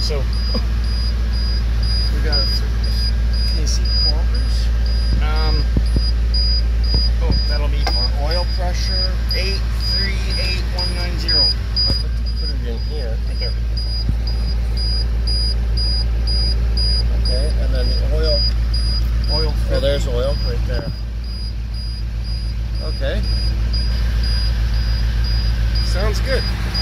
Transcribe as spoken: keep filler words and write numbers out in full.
so we got a K C calipers. Um, oh, that'll be for oil pressure eight three eight one nine zero. I put, put it in here. Right there. Okay, and then the oil. Oil. Oh, there's oil right there. Okay. Sounds good.